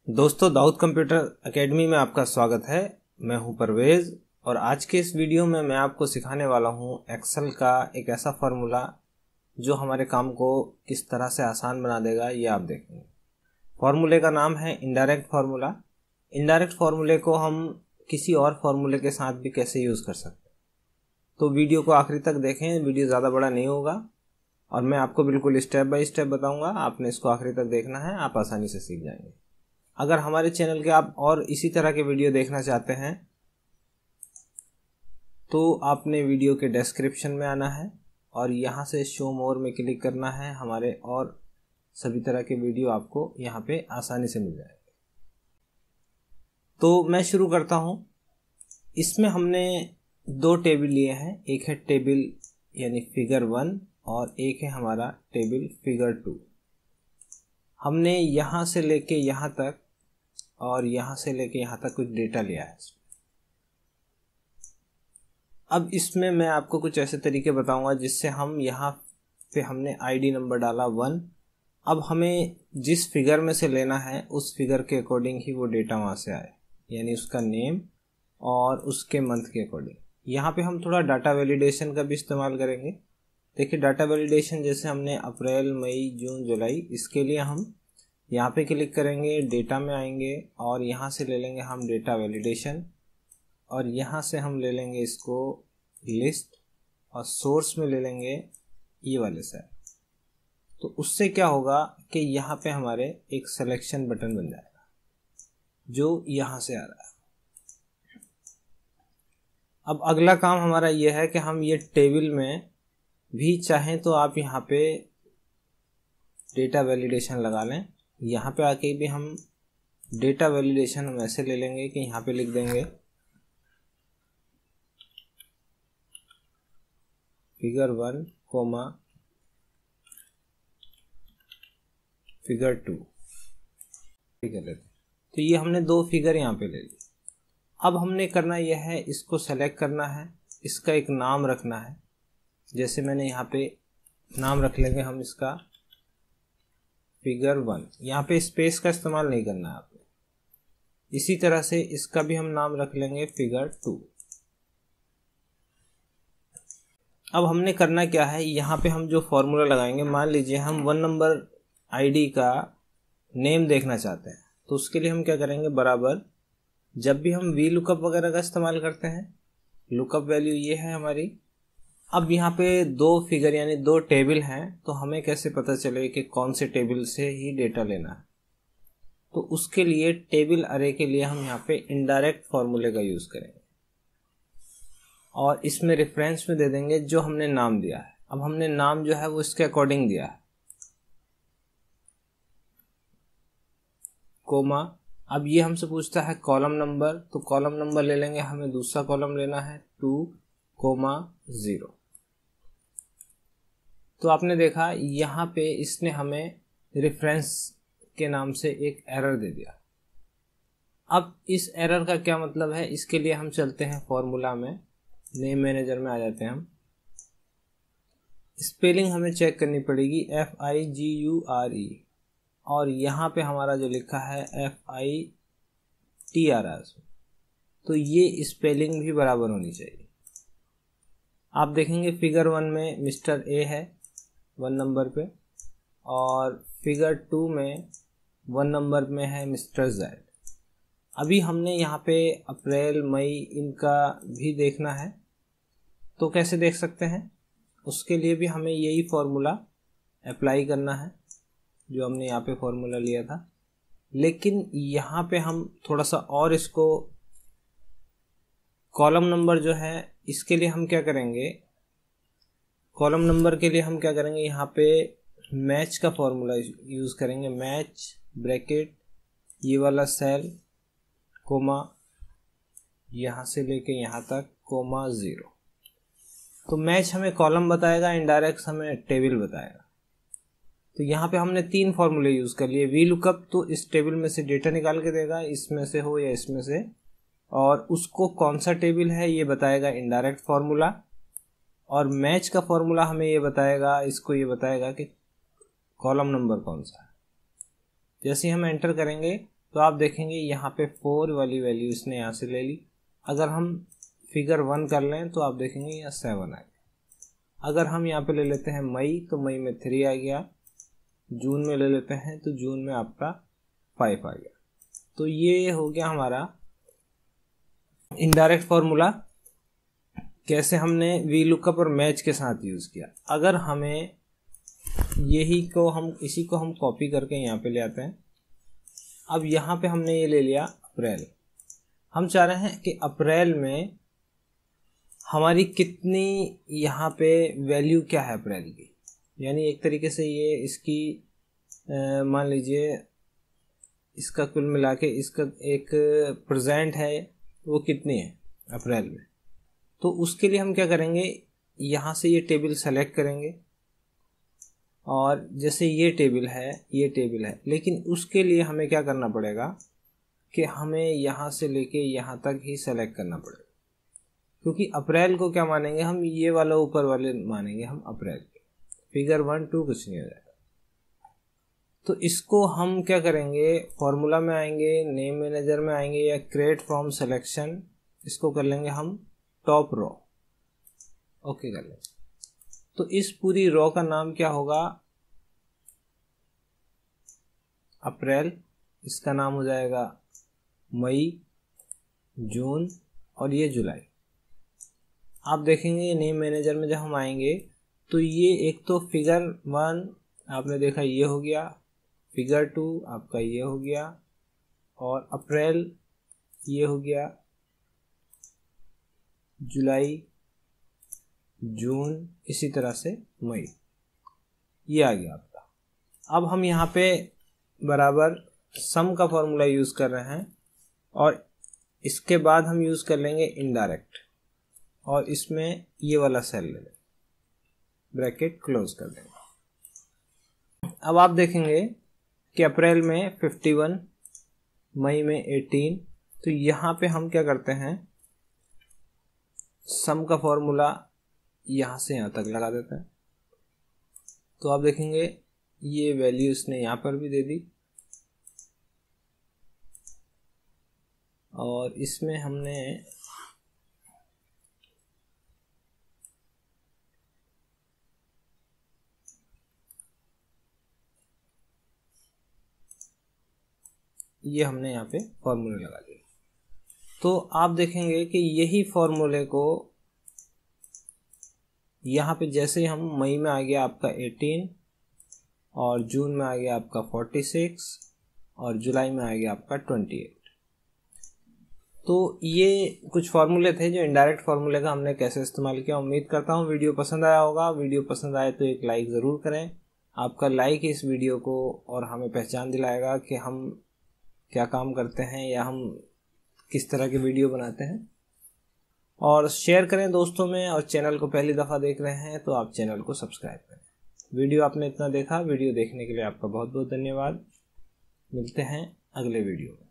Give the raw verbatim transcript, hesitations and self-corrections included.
दोस्तों, Dawood computer academy में आपका स्वागत है। मैं हूं परवेज और आज के इस वीडियो में मैं आपको सिखाने वाला हूं एक्सेल का एक ऐसा फार्मूला जो हमारे काम को किस तरह से आसान बना देगा, ये आप देखेंगे। फार्मूले का नाम है इनडायरेक्ट फार्मूला। इनडायरेक्ट फार्मूले को हम किसी और फार्मूले के साथ भी कैसे यूज़ कर सकते हैं, तो वीडियो को आखिरी तक देखें। वीडियो ज़्यादा बड़ा नहीं होगा और मैं आपको बिल्कुल स्टेप बाय स्टेप बताऊंगा। आपने इसको आखिरी तक देखना है, आप आसानी से सीख जाएंगे। अगर हमारे चैनल के आप और इसी तरह के वीडियो देखना चाहते हैं तो आपने वीडियो के डिस्क्रिप्शन में आना है और यहाँ से शो मोर में क्लिक करना है। हमारे और सभी तरह के वीडियो आपको यहाँ पे आसानी से मिल जाएंगे। तो मैं शुरू करता हूँ। इसमें हमने दो टेबल लिए हैं, एक है टेबल यानी फिगर वन और एक है हमारा टेबल फिगर टू। हमने यहाँ से लेके यहाँ तक और यहाँ से लेके यहाँ तक कुछ डेटा लिया है। अब इसमें मैं आपको कुछ ऐसे तरीके बताऊंगा जिससे हम यहाँ पे हमने आईडी नंबर डाला वन। अब हमें जिस फिगर में से लेना है उस फिगर के अकॉर्डिंग ही वो डेटा वहाँ से आए, यानी उसका नेम और उसके मंथ के अकॉर्डिंग। यहाँ पे हम थोड़ा डाटा वैलिडेशन का भी इस्तेमाल करेंगे। देखिए, डाटा वैलिडेशन जैसे हमने अप्रैल, मई, जून, जुलाई, इसके लिए हम यहाँ पे क्लिक करेंगे, डेटा में आएंगे और यहाँ से ले लेंगे हम डेटा वैलिडेशन और यहाँ से हम ले लेंगे इसको लिस्ट और सोर्स में ले लेंगे ये वाले सेल। तो उससे क्या होगा कि यहाँ पे हमारे एक सिलेक्शन बटन बन जाएगा जो यहाँ से आ रहा है। अब अगला काम हमारा ये है कि हम ये टेबल में भी चाहें तो आप यहाँ पे डेटा वैलिडेशन लगा लें। यहाँ पे आके भी हम डेटा वैलिडेशन हम ऐसे ले लेंगे कि यहाँ पे लिख देंगे figure one comma figure two figure लेते। तो ये हमने दो फिगर यहाँ पे ले ली। अब हमने करना यह है, इसको सेलेक्ट करना है, इसका एक नाम रखना है। जैसे मैंने यहाँ पे नाम रख लेंगे हम इसका फिगर वन। यहाँ पे स्पेस का इस्तेमाल नहीं करना है आपने। इसी तरह से इसका भी हम नाम रख लेंगे फिगर टू। अब हमने करना क्या है, यहाँ पे हम जो फॉर्मूला लगाएंगे, मान लीजिए हम वन नंबर आईडी का नेम देखना चाहते हैं, तो उसके लिए हम क्या करेंगे, बराबर जब भी हम वी लुकअप वगैरह का इस्तेमाल करते हैं, लुकअप वैल्यू ये है हमारी। अब यहाँ पे दो फिगर यानी दो टेबल हैं, तो हमें कैसे पता चले कि कौन से टेबल से ही डेटा लेना है। तो उसके लिए टेबल अरे के लिए हम यहाँ पे इनडायरेक्ट फॉर्मूले का यूज़ करेंगे और इसमें रेफरेंस में दे देंगे जो हमने नाम दिया है। अब हमने नाम जो है वो इसके अकॉर्डिंग दिया है, कोमा। अब ये हमसे पूछता है कॉलम नंबर, तो कॉलम नंबर ले लेंगे, हमें दूसरा कॉलम लेना है टू कोमा ज़ीरो। तो आपने देखा यहाँ पे इसने हमें रेफरेंस के नाम से एक एरर दे दिया। अब इस एरर का क्या मतलब है, इसके लिए हम चलते हैं फॉर्मूला में, नेम मैनेजर में आ जाते हैं हम। स्पेलिंग हमें चेक करनी पड़ेगी, F I G U R E, और यहाँ पे हमारा जो लिखा है F I T R R, तो ये स्पेलिंग भी बराबर होनी चाहिए। आप देखेंगे फिगर वन में मिस्टर ए है वन नंबर पे और फिगर टू में वन नंबर में है मिस्टर जेड। अभी हमने यहाँ पे अप्रैल, मई इनका भी देखना है, तो कैसे देख सकते हैं, उसके लिए भी हमें यही फॉर्मूला अप्लाई करना है जो हमने यहाँ पे फॉर्मूला लिया था। लेकिन यहाँ पे हम थोड़ा सा और इसको कॉलम नंबर जो है इसके लिए हम क्या करेंगे, कॉलम नंबर के लिए हम क्या करेंगे, यहाँ पे मैच का फॉर्मूला यूज़ करेंगे। मैच ब्रैकेट ये वाला सेल कोमा यहाँ से लेके यहाँ तक कोमा ज़ीरो। तो मैच हमें कॉलम बताएगा, इनडायरेक्ट हमें टेबल बताएगा। तो यहाँ पे हमने तीन फॉर्मूले यूज़ कर लिए। वी लुकअप तो इस टेबल में से डेटा निकाल के देगा, इसमें से हो या इसमें से, और उसको कौन सा टेबल है ये बताएगा इनडायरेक्ट फार्मूला। और मैच का फॉर्मूला हमें ये बताएगा, इसको ये बताएगा कि कॉलम नंबर कौन सा है। जैसे हम एंटर करेंगे तो आप देखेंगे यहाँ पे फोर वाली वैल्यू इसने यहाँ से ले ली। अगर हम फिगर वन कर लें तो आप देखेंगे यहाँ सेवन आ गया। अगर हम यहाँ पे ले लेते हैं मई, तो मई में थ्री आ गया। जून में ले लेते हैं तो जून में आपका फाइव आ गया। तो ये हो गया हमारा इनडायरेक्ट फॉर्मूला, कैसे हमने वी लुकअप और मैच के साथ यूज किया। अगर हमें यही को हम इसी को हम कॉपी करके यहाँ पे ले आते हैं। अब यहाँ पे हमने ये ले लिया अप्रैल। हम चाह रहे हैं कि अप्रैल में हमारी कितनी यहाँ पे वैल्यू क्या है अप्रैल की, यानी एक तरीके से ये इसकी मान लीजिए इसका कुल मिला के इसका एक प्रेजेंट है वो कितनी है अप्रैल में। तो उसके लिए हम क्या करेंगे, यहाँ से ये टेबल सेलेक्ट करेंगे और जैसे ये टेबल है ये टेबल है, लेकिन उसके लिए हमें क्या करना पड़ेगा कि हमें यहाँ से लेके यहाँ तक ही सेलेक्ट करना पड़ेगा, क्योंकि अप्रैल को क्या मानेंगे हम, ये वाला ऊपर वाले मानेंगे हम अप्रैल के। फिगर वन टू कुछ नहीं हो जाएगा। तो इसको हम क्या करेंगे, फॉर्मूला में आएंगे, नेम मैनेजर में आएंगे या क्रिएट फ्रॉम सिलेक्शन, इसको कर लेंगे हम टॉप रो। ओके कर लेंगे। तो इस पूरी रो का नाम क्या होगा, अप्रैल। इसका नाम हो जाएगा मई, जून और ये जुलाई। आप देखेंगे नेम मैनेजर में जब हम आएंगे तो ये एक तो फिगर वन आपने देखा ये हो गया, फिगर टू आपका ये हो गया और अप्रैल ये हो गया, जुलाई, जून, इसी तरह से मई, ये आ गया आपका। अब हम यहाँ पे बराबर सम का फॉर्मूला यूज कर रहे हैं और इसके बाद हम यूज कर लेंगे इनडायरेक्ट और इसमें ये वाला सेल ले लेंगे, ब्रैकेट क्लोज कर देंगे। अब आप देखेंगे कि अप्रैल में फिफ्टी वन, मई में एटीन। तो यहाँ पे हम क्या करते हैं, सम का फॉर्मूला यहाँ से यहाँ तक लगा देते हैं। तो आप देखेंगे ये वैल्यू इसने यहाँ पर भी दे दी और इसमें हमने ये हमने यहाँ पे फॉर्मूले लगा दिए। तो आप देखेंगे कि यही फॉर्मूले को यहाँ पे जैसे हम मई में आ गया आपका एटीन और जून में आ गया आपका फोर्टी सिक्स और जुलाई में आ गया आपका ट्वेंटी एट। तो ये कुछ फार्मूले थे जो इनडायरेक्ट फार्मूले का हमने कैसे इस्तेमाल किया। उम्मीद करता हूँ वीडियो पसंद आया होगा। वीडियो पसंद आए तो एक लाइक ज़रूर करें। आपका लाइक इस वीडियो को और हमें पहचान दिलाएगा कि हम क्या काम करते हैं या हम किस तरह के वीडियो बनाते हैं। और शेयर करें दोस्तों में, और चैनल को पहली दफ़ा देख रहे हैं तो आप चैनल को सब्सक्राइब करें। वीडियो आपने इतना देखा, वीडियो देखने के लिए आपका बहुत बहुत धन्यवाद। मिलते हैं अगले वीडियो में।